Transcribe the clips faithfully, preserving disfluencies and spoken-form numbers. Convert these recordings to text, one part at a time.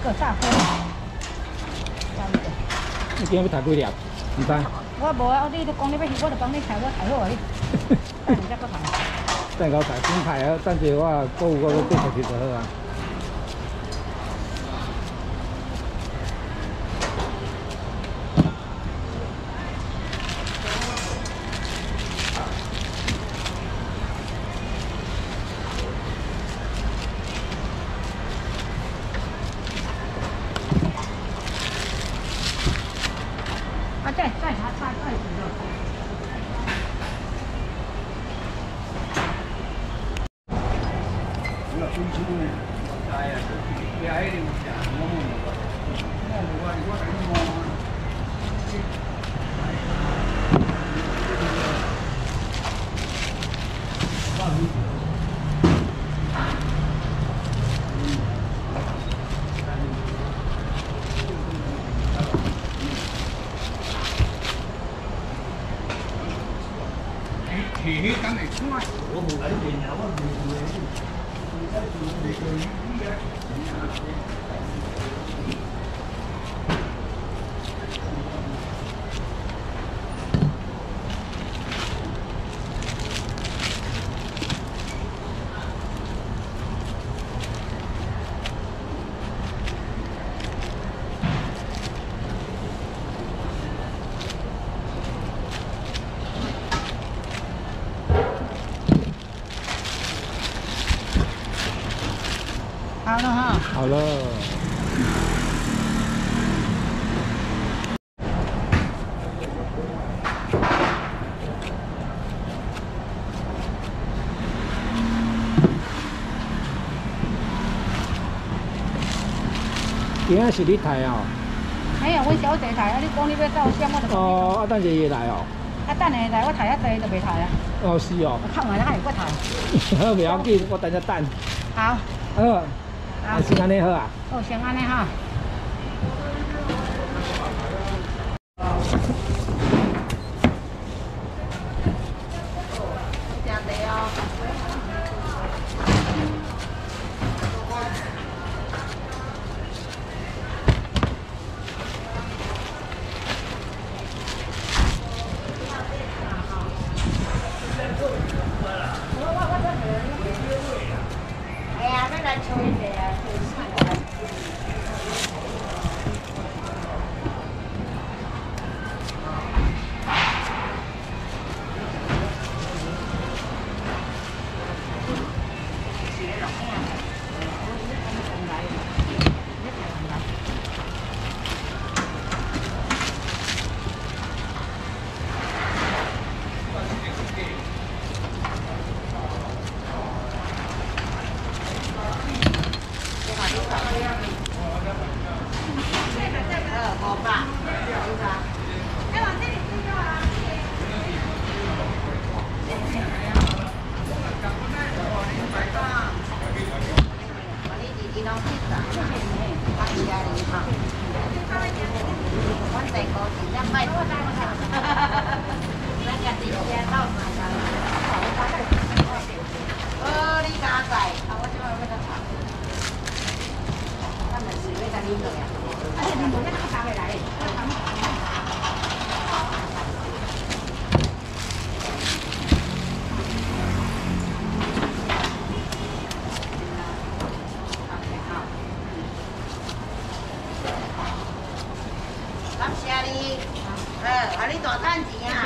个炸锅。 你今日要抬几粒？唔知。 我无啊，你都讲你要去，我就帮你抬，我抬好啊你。等下再搁抬。 等我抬，先抬啊！等者我购物我搁继续去就好啊。 啊，再再查查二十个。 我要追求呢，哎呀，别挨着我讲，我们那个，我我我跟你讲。 thì hết cái này xuống ngoài của một cái gì nào có gì gì 好了哈。 好了。今仔是你抬哦？ 哎呀，阮小姐抬啊！你讲你要照相，我就。 哦，啊，等者伊来哦。 啊，等下来，我抬啊济就袂抬啊。 哦，是哦。 我看完了还有我抬。 好，袂要紧，我等下等。 好。 好。啊，先安尼好啊。 好，先安尼哈。加的哦。哎呀，要来抽一下啊！ 感谢你，呃，啊你大趁钱啊！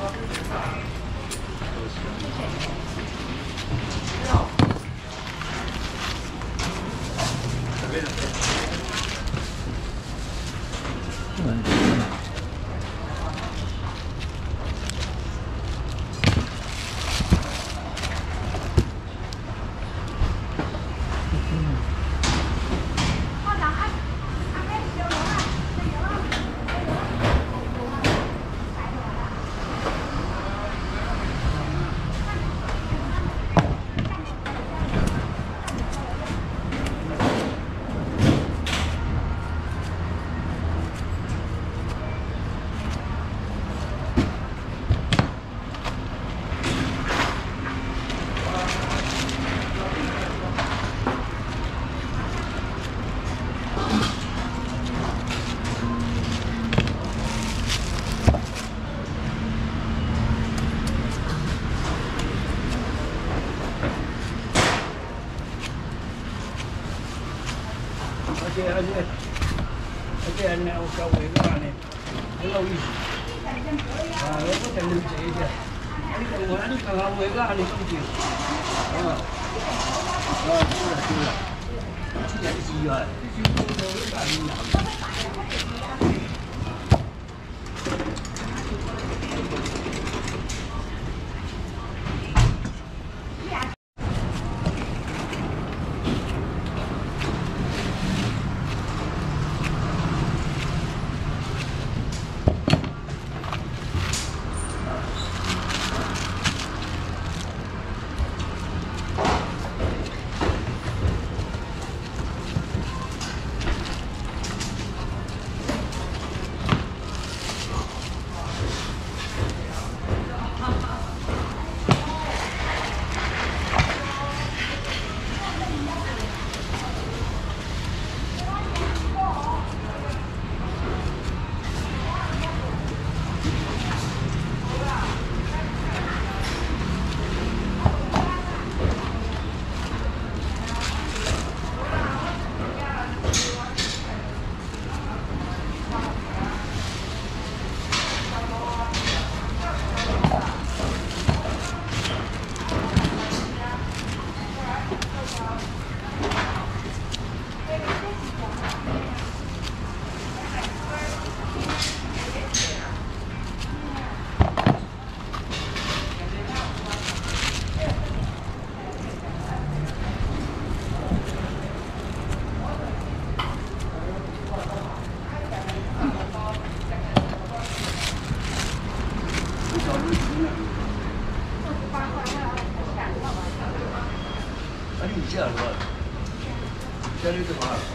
而且而且而且呢，我搞维个呢，很有意思。啊，我不等你这一下，你等我，你等下维个你自己。啊，啊，对了对了，这点是啊，这就不能维个你了。这样是吧？这里怎么了？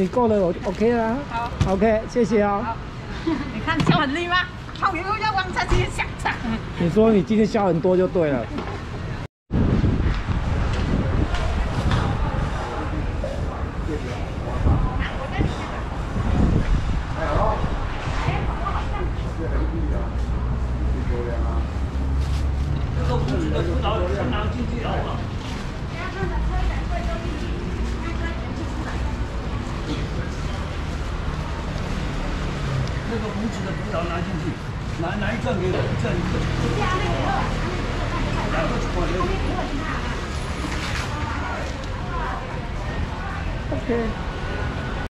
你够了，我就 OK 啦。 好 ，OK， 谢谢哦。 好，你看笑很厉吗？泡油要往下去想想。 你说你今天笑很多就对了。 这个屋子的辅导先拿进去好不好？那个屋子的辅导拿进去，拿拿一转给我，一转一个。两个出来。 OK。